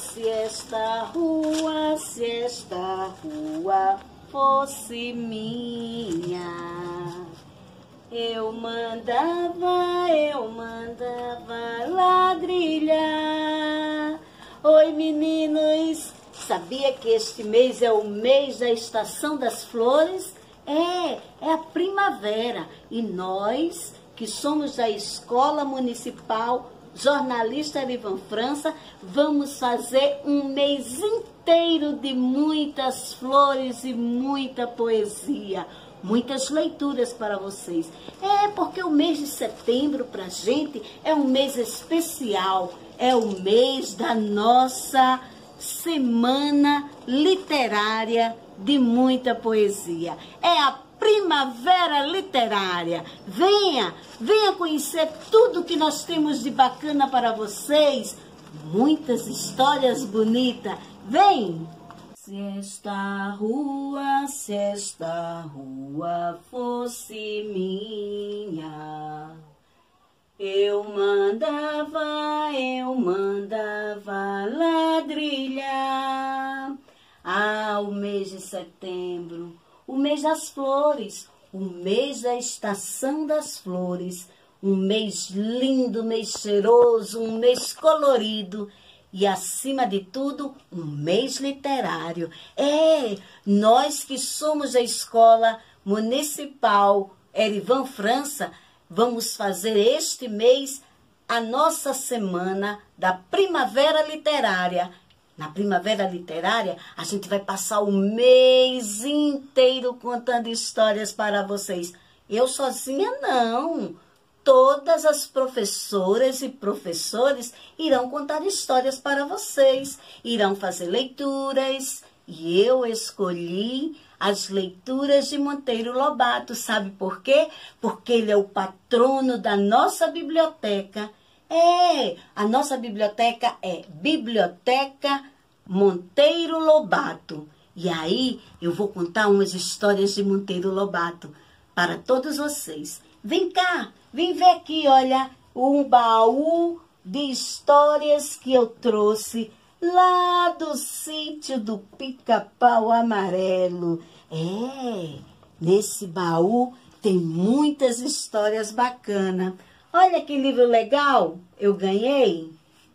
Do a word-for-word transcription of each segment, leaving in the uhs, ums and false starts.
se esta rua, se esta rua fosse minha, eu mandava, eu mandava ladrilhar. Oi, meninos, sabia que este mês é o mês da estação das flores? É, é a primavera. E nós, que somos da Escola Municipal Jornalista Erivan França, vamos fazer um mês inteiro de muitas flores e muita poesia, muitas leituras para vocês. É porque o mês de setembro para a gente é um mês especial, é o mês da nossa Semana Literária de muita poesia. É a Primavera Literária. Venha, venha conhecer tudo que nós temos de bacana para vocês. Muitas histórias bonitas. Vem! Se esta rua, se esta rua fosse minha, eu mandava, eu mandava ladrilhar. Ah, o mês de setembro, o mês das flores, o mês da estação das flores, um mês lindo, um mês cheiroso, um mês colorido e, acima de tudo, um mês literário. É, nós que somos da Escola Municipal Erivan França, vamos fazer este mês a nossa Semana da Primavera Literária. Na Primavera Literária, a gente vai passar o mês inteiro contando histórias para vocês. Eu sozinha não. Todas as professoras e professores irão contar histórias para vocês. Irão fazer leituras. E eu escolhi as leituras de Monteiro Lobato. Sabe por quê? Porque ele é o patrono da nossa biblioteca. É, a nossa biblioteca é Biblioteca Monteiro Lobato. E aí eu vou contar umas histórias de Monteiro Lobato para todos vocês. Vem cá, vem ver aqui, olha, um baú de histórias que eu trouxe lá do sítio do Pica-Pau Amarelo. É, nesse baú tem muitas histórias bacanas. Olha que livro legal eu ganhei.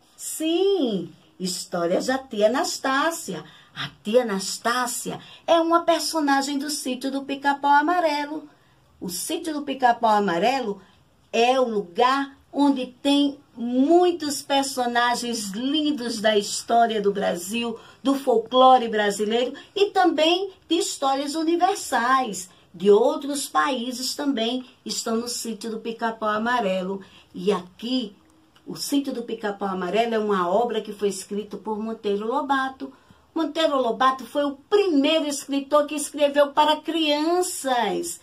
Sim, Histórias da Tia Anastácia. A Tia Anastácia é uma personagem do sítio do Pica-Pau Amarelo. O sítio do Pica-Pau Amarelo é o lugar onde tem muitos personagens lindos da história do Brasil, do folclore brasileiro e também de histórias universais. De outros países também estão no sítio do Pica-Pau Amarelo. E aqui, o sítio do Pica-Pau Amarelo é uma obra que foi escrita por Monteiro Lobato. Monteiro Lobato foi o primeiro escritor que escreveu para crianças.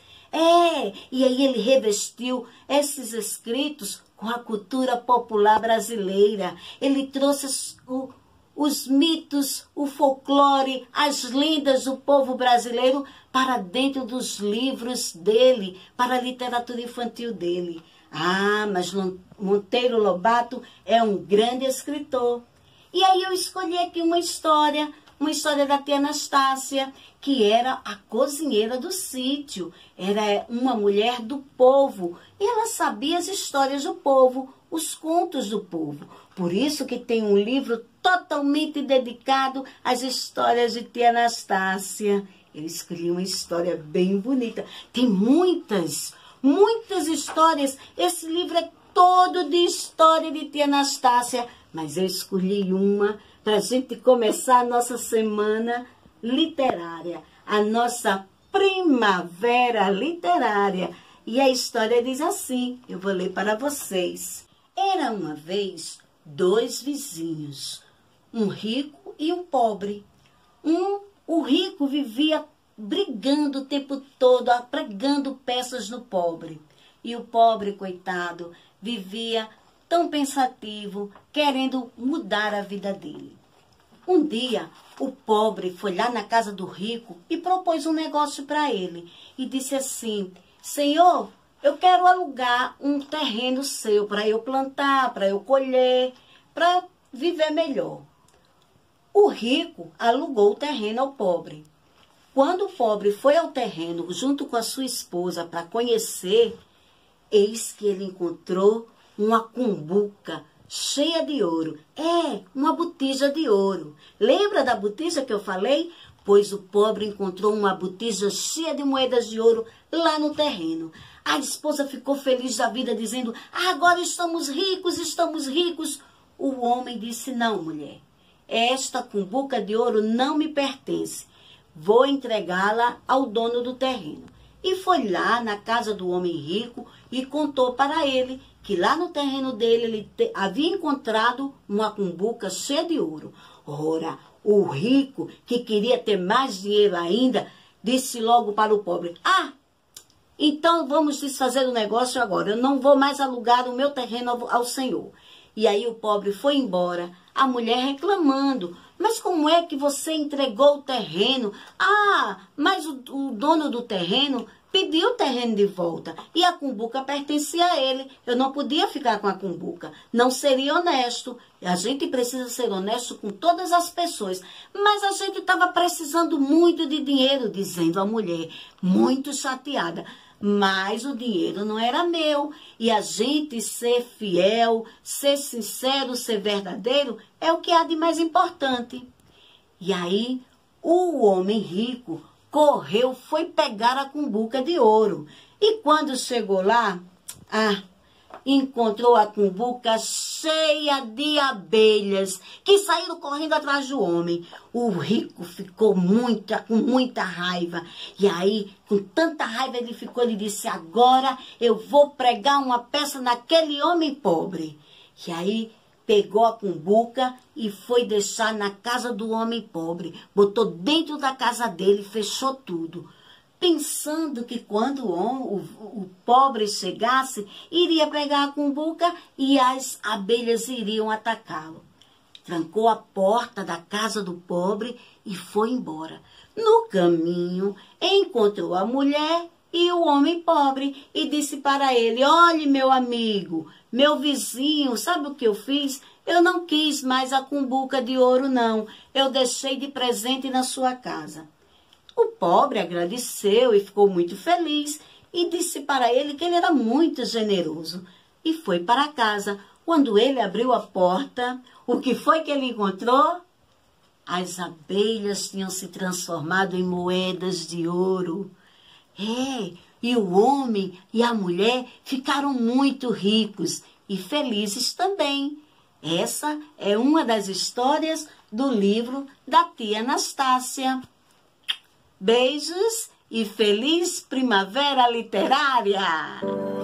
É, e aí ele revestiu esses escritos com a cultura popular brasileira. Ele trouxe o os mitos, o folclore, as lendas do povo brasileiro para dentro dos livros dele, para a literatura infantil dele. Ah, mas Monteiro Lobato é um grande escritor. E aí eu escolhi aqui uma história, uma história da Tia Anastácia, que era a cozinheira do sítio. Era uma mulher do povo e ela sabia as histórias do povo, os contos do povo. Por isso que tem um livro totalmente dedicado às histórias de Tia Anastácia. Eu escolhi uma história bem bonita. Tem muitas, muitas histórias. Esse livro é todo de história de Tia Anastácia. Mas eu escolhi uma para a gente começar a nossa semana literária. A nossa Primavera Literária. E a história diz assim, eu vou ler para vocês. Era uma vez dois vizinhos, um rico e um pobre. Um, o rico vivia brigando o tempo todo, pregando peças no pobre. E o pobre, coitado, vivia tão pensativo, querendo mudar a vida dele. Um dia, o pobre foi lá na casa do rico e propôs um negócio para ele. E disse assim, Senhor, eu quero alugar um terreno seu para eu plantar, para eu colher, para viver melhor. O rico alugou o terreno ao pobre. Quando o pobre foi ao terreno junto com a sua esposa para conhecer, eis que ele encontrou uma cumbuca cheia de ouro. É, uma botija de ouro. Lembra da botija que eu falei? Pois o pobre encontrou uma botija cheia de moedas de ouro lá no terreno. A esposa ficou feliz da vida, dizendo, agora estamos ricos, estamos ricos. O homem disse, não, mulher, esta cumbuca de ouro não me pertence. Vou entregá-la ao dono do terreno. E foi lá na casa do homem rico e contou para ele que lá no terreno dele ele te, havia encontrado uma cumbuca cheia de ouro. Ora, o rico, que queria ter mais dinheiro ainda, disse logo para o pobre, ah, então vamos desfazer o negócio agora, eu não vou mais alugar o meu terreno ao, ao senhor. E aí o pobre foi embora, a mulher reclamando, mas como é que você entregou o terreno? Ah, mas o, o dono do terreno pediu o terreno de volta e a cumbuca pertencia a ele. Eu não podia ficar com a cumbuca. Não seria honesto. A gente precisa ser honesto com todas as pessoas. Mas a gente estava precisando muito de dinheiro, dizendo a mulher, muito chateada. Mas o dinheiro não era meu. E a gente ser fiel, ser sincero, ser verdadeiro, é o que há de mais importante. E aí, o homem rico correu, foi pegar a cumbuca de ouro. E quando chegou lá, ah, encontrou a cumbuca cheia de abelhas, que saíram correndo atrás do homem. O rico ficou muita, com muita raiva. E aí, com tanta raiva, ele ficou, ele disse, agora eu vou pregar uma peça naquele homem pobre. E aí, pegou a cumbuca e foi deixar na casa do homem pobre. Botou dentro da casa dele e fechou tudo. Pensando que quando o, o, o pobre chegasse, iria pegar a cumbuca e as abelhas iriam atacá-lo. Trancou a porta da casa do pobre e foi embora. No caminho, encontrou a mulher e o homem pobre e disse para ele, olhe, meu amigo, meu vizinho, sabe o que eu fiz? Eu não quis mais a cumbuca de ouro, não. Eu deixei de presente na sua casa. O pobre agradeceu e ficou muito feliz e disse para ele que ele era muito generoso. E foi para casa. Quando ele abriu a porta, o que foi que ele encontrou? As abelhas tinham se transformado em moedas de ouro. É, e o homem e a mulher ficaram muito ricos e felizes também. Essa é uma das histórias do livro da tia Anastácia. Beijos e feliz primavera literária!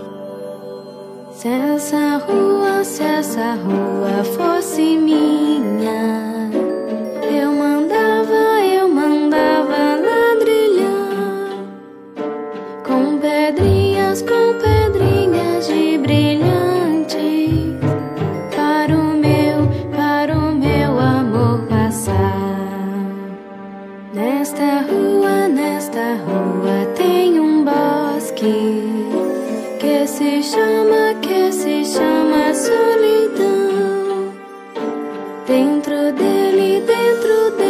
Se essa rua, se essa rua fosse minha, eu mandava, eu mandava ladrilhar com pedrinhas, com pedrinhas de brilhantes para o meu, para o meu amor passar. Nesta rua, nesta rua tem um bosque que se chama, que se chama solidão. Dentro dele, dentro dele